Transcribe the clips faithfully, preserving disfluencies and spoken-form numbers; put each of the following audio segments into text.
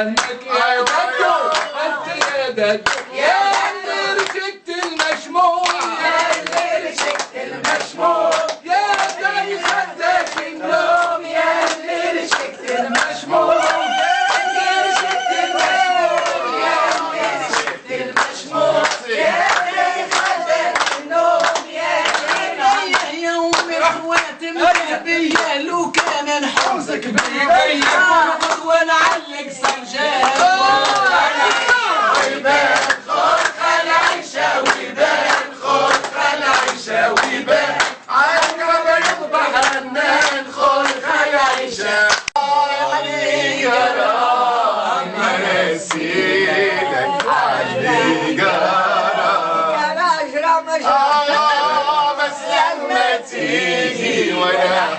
لك يا ددو انت يا ددو يا اللي رشقت المشموم يا اللي رشقت المشموم يا اللي خدك النوم يا اللي رشقت المشموم يا اللي رشقت المشموم يا اللي رشقت المشموم يا اللي خدك النوم يا اللي يوم اخواتي مخبيه لو كان نحوزك بيا ونعلق سنجاب ويبان خذ خل عيشه ويبان خذ خل عيشه ويبان عالقلب يصبح رنان خذ خل عيشه علي قرار مراسيلك علي قرار يا راجل مش بس لما تيجي وانا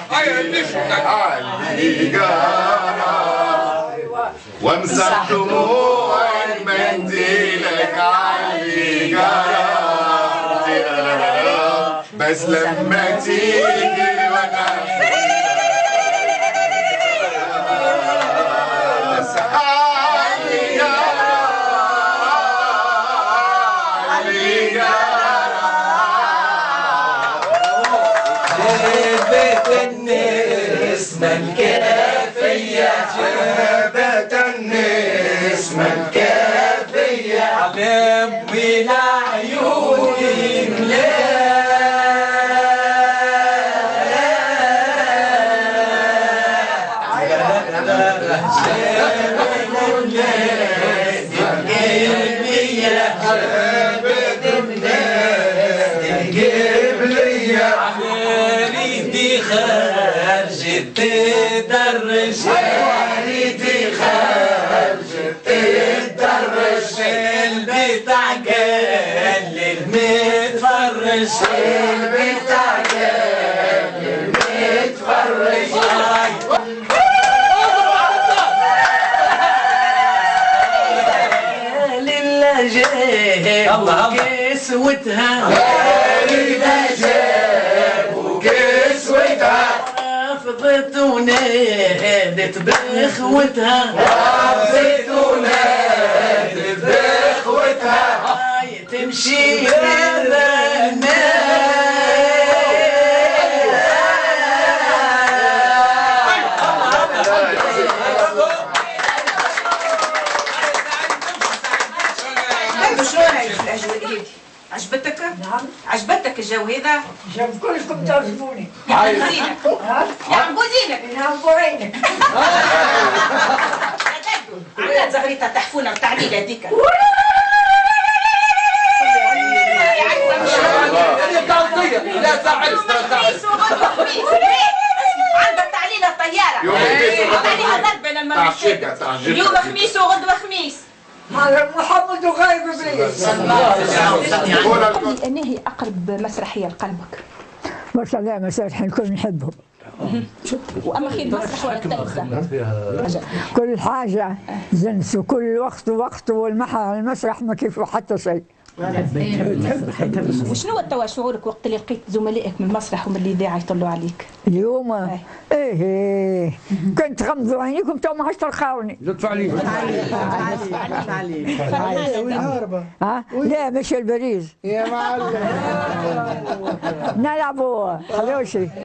علي قرار وامسح دموع منديلك علي قرار بس لما تيجي وانا علي قرار علي جابت النسمة الكافية جابت النسمة الكافية علم والعيون خرجت تدرج وريتي خرجت تدرج البيت عقل المتفرج البيت عقل المتفرج لله جاب كسوتها لله جاب كسوتها رفضت ونادت بخوتها رفضت ونادت بخوتها تمشي بالرنان شو رايك في الاجواء هذه؟ عجبتك؟ نعم عجبتك الجو هذا؟ جاب كلكم تعجبوني. يعجبونك يعجبونك ينعموا عينك. عملت زغريطة تحفونة وتعليل هذيك لا تعرف يوم الخميس وغدوة خميس عندك تعليل الطيارة يوم الخميس وغدوة عليها ضربة لما تعشيكها تعشيكها اليوم خميس وغدوة خميس هذا محمد وغايب ابليس. أن هي أقرب مسرحية لقلبك؟ ما شاء الله مسارح الكل نحبهم. وأما خير مسرح ولا التلفزة؟ كل حاجة جنس وكل وقت ووقت والمسرح ما كيف حتى شيء. وشنو التوا شعورك وقت اللي لقيت زملائك من المسرح ومن الإذاعة يطلوا عليك؟ اليوم ايه ايه كنت غمضوا عينيكم تو ما عادش تلقاوني. ادفع لي ها؟ لا مش البريز. يا معلم نلعبوا خلوشي.